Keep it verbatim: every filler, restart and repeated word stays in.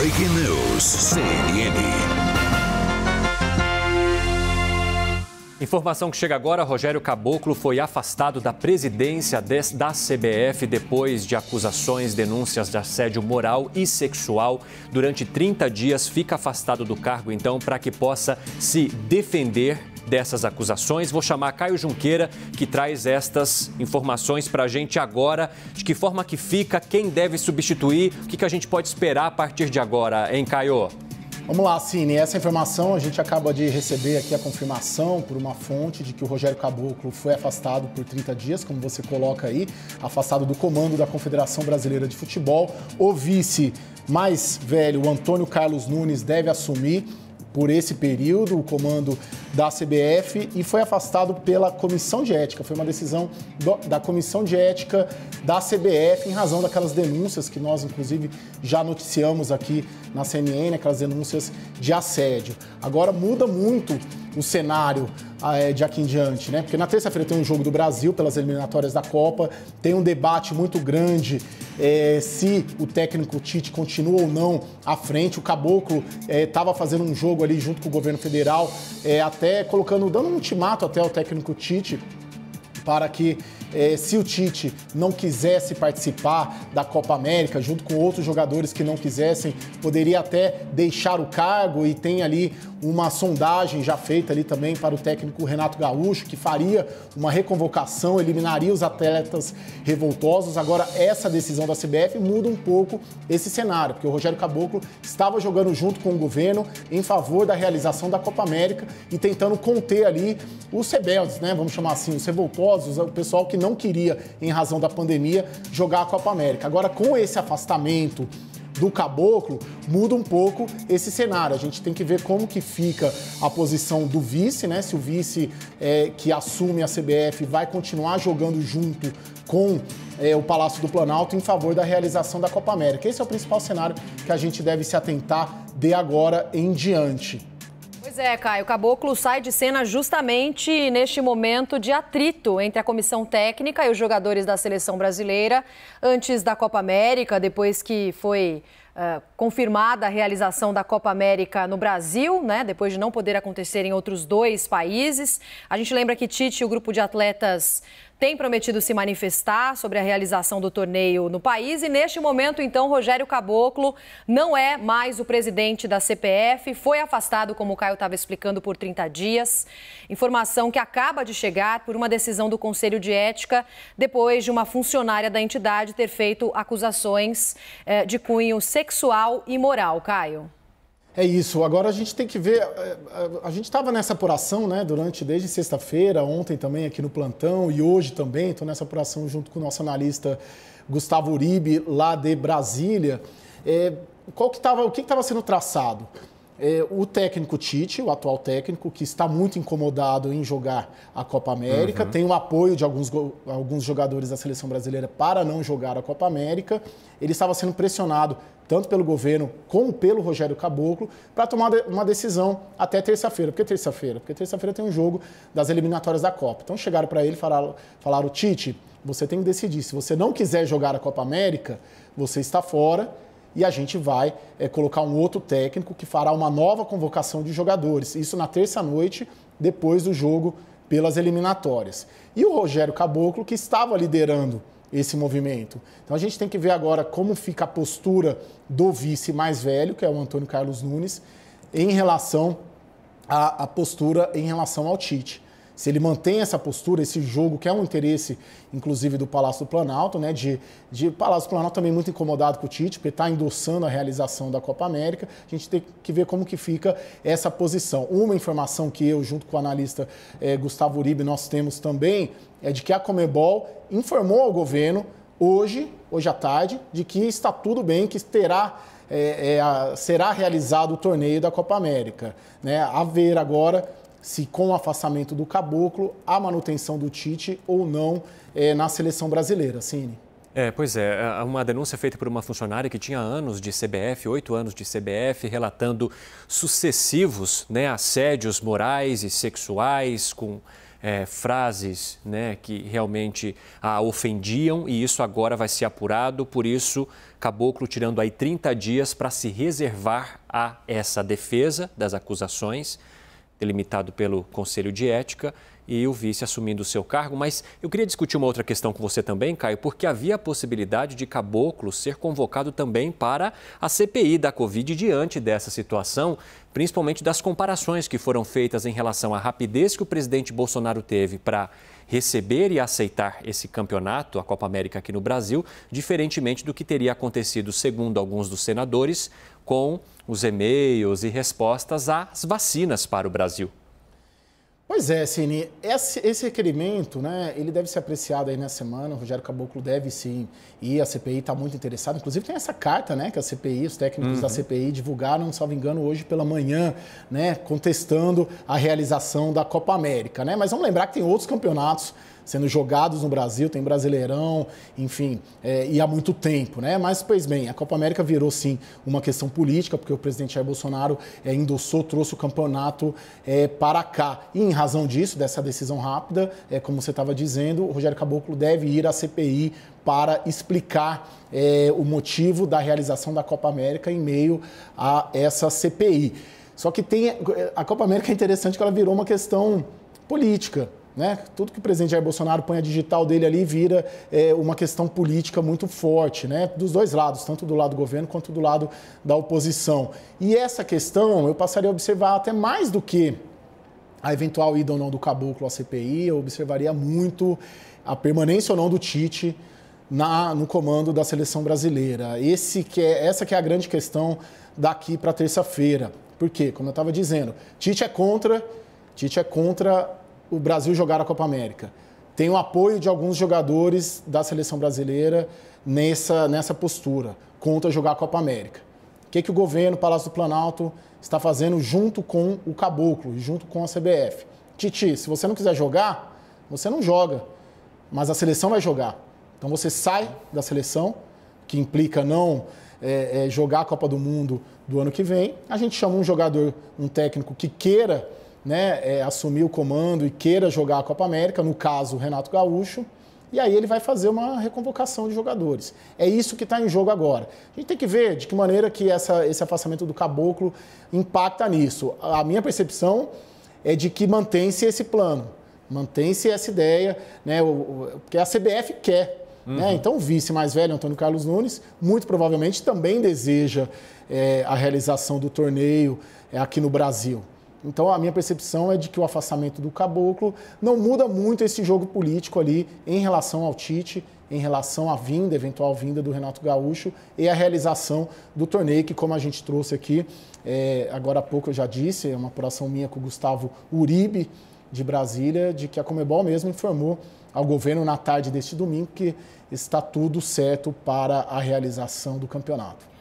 Breaking News, C N N. Informação que chega agora, Rogério Caboclo foi afastado da presidência da C B F depois de acusações, denúncias de assédio moral e sexual. Durante trinta dias, fica afastado do cargo, então, para que possa se defender dessas acusações. Vou chamar Caio Junqueira, que traz estas informações para a gente agora. De que forma que fica, quem deve substituir, o que, que a gente pode esperar a partir de agora, hein, Caio? Vamos lá, Cine. Essa informação a gente acaba de receber aqui a confirmação por uma fonte de que o Rogério Caboclo foi afastado por trinta dias, como você coloca aí, afastado do comando da Confederação Brasileira de Futebol. O vice mais velho, o Antônio Carlos Nunes, deve assumir por esse período o comando da C B F e foi afastado pela Comissão de Ética. Foi uma decisão do, da Comissão de Ética da C B F em razão daquelas denúncias que nós, inclusive, já noticiamos aqui na C N N, aquelas denúncias de assédio. Agora muda muito o cenário é, de aqui em diante, né? Porque na terça-feira tem um jogo do Brasil pelas eliminatórias da Copa, tem um debate muito grande é, se o técnico Tite continua ou não à frente. O Caboclo estava é, fazendo um jogo ali junto com o governo federal, é, até colocando, dando um ultimato até ao técnico Tite para que É, se o Tite não quisesse participar da Copa América, junto com outros jogadores que não quisessem, poderia até deixar o cargo, e tem ali uma sondagem já feita ali também para o técnico Renato Gaúcho, que faria uma reconvocação, eliminaria os atletas revoltosos. Agora, essa decisão da C B F muda um pouco esse cenário, porque o Rogério Caboclo estava jogando junto com o governo em favor da realização da Copa América e tentando conter ali os rebeldes, né? Vamos chamar assim, os revoltosos, o pessoal que não queria, em razão da pandemia, jogar a Copa América. Agora, com esse afastamento do Caboclo, muda um pouco esse cenário. A gente tem que ver como que fica a posição do vice, né? Se o vice é, que assume a C B F vai continuar jogando junto com é, o Palácio do Planalto em favor da realização da Copa América. Esse é o principal cenário que a gente deve se atentar de agora em diante. Pois é, Caio, o Caboclo sai de cena justamente neste momento de atrito entre a comissão técnica e os jogadores da seleção brasileira antes da Copa América, depois que foi uh, confirmada a realização da Copa América no Brasil, né, depois de não poder acontecer em outros dois países. A gente lembra que Tite e o grupo de atletas tem prometido se manifestar sobre a realização do torneio no país e, neste momento, então, Rogério Caboclo não é mais o presidente da C P F, foi afastado, como o Caio estava explicando, por trinta dias. Informação que acaba de chegar por uma decisão do Conselho de Ética, depois de uma funcionária da entidade ter feito acusações eh, de cunho sexual e moral. Caio. É isso. Agora a gente tem que ver, a gente estava nessa apuração, né, durante, desde sexta-feira, ontem também aqui no plantão e hoje também, estou nessa apuração junto com o nosso analista Gustavo Uribe, lá de Brasília. É, qual que tava, o que estava sendo traçado? É, o técnico Tite, o atual técnico, que está muito incomodado em jogar a Copa América, uhum. tem o apoio de alguns, alguns jogadores da seleção brasileira para não jogar a Copa América. Ele estava sendo pressionado tanto pelo governo como pelo Rogério Caboclo para tomar uma decisão até terça-feira. Por que terça-feira? Porque terça-feira tem um jogo das eliminatórias da Copa. Então chegaram para ele e falaram, falaram, Tite, você tem que decidir. Se você não quiser jogar a Copa América, você está fora. E a gente vai é, colocar um outro técnico que fará uma nova convocação de jogadores. Isso na terça-noite, depois do jogo pelas eliminatórias. E o Rogério Caboclo, que estava liderando esse movimento. Então a gente tem que ver agora como fica a postura do vice mais velho, que é o Antônio Carlos Nunes, em relação à, à postura em relação ao Tite. Se ele mantém essa postura, esse jogo, que é um interesse, inclusive, do Palácio do Planalto, né? De, de Palácio do Planalto também muito incomodado com o Tite, porque está endossando a realização da Copa América. A gente tem que ver como que fica essa posição. Uma informação que eu, junto com o analista eh, Gustavo Uribe, nós temos também, é de que a Conmebol informou ao governo, hoje, hoje à tarde, de que está tudo bem, que terá, é, é, a, será realizado o torneio da Copa América. Né? A ver agora se com o afastamento do Caboclo, a manutenção do Tite ou não é, na seleção brasileira. Cine. É, pois é, uma denúncia feita por uma funcionária que tinha anos de C B F, oito anos de C B F, relatando sucessivos, né, assédios morais e sexuais com é, frases, né, que realmente a ofendiam, e isso agora vai ser apurado. Por isso, Caboclo tirando aí trinta dias para se reservar a essa defesa das acusações, delimitado pelo Conselho de Ética, e o vice assumindo o seu cargo. Mas eu queria discutir uma outra questão com você também, Caio, porque havia a possibilidade de Caboclo ser convocado também para a C P I da Covid diante dessa situação, principalmente das comparações que foram feitas em relação à rapidez que o presidente Bolsonaro teve para receber e aceitar esse campeonato, a Copa América aqui no Brasil, diferentemente do que teria acontecido, segundo alguns dos senadores, com os e-mails e respostas às vacinas para o Brasil. Pois é, Cine, esse, esse requerimento, né, ele deve ser apreciado aí na semana. O Rogério Caboclo deve sim ir, a C P I está muito interessada. Inclusive tem essa carta, né, que a C P I, os técnicos uhum. da C P I divulgaram, salvo engano, hoje pela manhã, né, contestando a realização da Copa América, né? Mas vamos lembrar que tem outros campeonatos sendo jogados no Brasil, tem Brasileirão, enfim, é, e há muito tempo, né? Mas, pois bem, a Copa América virou, sim, uma questão política, porque o presidente Jair Bolsonaro é, endossou, trouxe o campeonato é, para cá. E em razão disso, dessa decisão rápida, é, como você estava dizendo, o Rogério Caboclo deve ir à C P I para explicar é, o motivo da realização da Copa América em meio a essa C P I. Só que tem, a Copa América é interessante que ela virou uma questão política, né? Tudo que o presidente Jair Bolsonaro põe a digital dele ali vira é, uma questão política muito forte, né? Dos dois lados, tanto do lado do governo quanto do lado da oposição. E essa questão eu passaria a observar até mais do que a eventual ida ou não do Caboclo à C P I, eu observaria muito a permanência ou não do Tite na, no comando da seleção brasileira. Esse que é, essa que é a grande questão daqui para terça-feira. Por quê? Como eu estava dizendo, Tite é contra, Tite é contra o Brasil jogar a Copa América. Tem o apoio de alguns jogadores da seleção brasileira nessa, nessa postura, contra jogar a Copa América. O que, que o governo, o Palácio do Planalto, está fazendo junto com o Caboclo, junto com a C B F? Tite, se você não quiser jogar, você não joga, mas a seleção vai jogar. Então você sai da seleção, que implica não é, é, jogar a Copa do Mundo do ano que vem. A gente chama um jogador, um técnico que queira, né, é, assumir o comando e queira jogar a Copa América, no caso o Renato Gaúcho, e aí ele vai fazer uma reconvocação de jogadores. É isso que está em jogo agora. A gente tem que ver de que maneira que essa, esse afastamento do Caboclo impacta nisso. A minha percepção é de que mantém-se esse plano, mantém-se essa ideia, né, o, o, porque a C B F quer. Uhum. Né? Então o vice mais velho, Antônio Carlos Nunes, muito provavelmente também deseja é, a realização do torneio é, aqui no Brasil. Então, a minha percepção é de que o afastamento do Caboclo não muda muito esse jogo político ali em relação ao Tite, em relação à vinda, eventual vinda do Renato Gaúcho e a realização do torneio, que, como a gente trouxe aqui, é, agora há pouco eu já disse, é uma apuração minha com o Gustavo Uribe, de Brasília, de que a Conmebol mesmo informou ao governo na tarde deste domingo que está tudo certo para a realização do campeonato.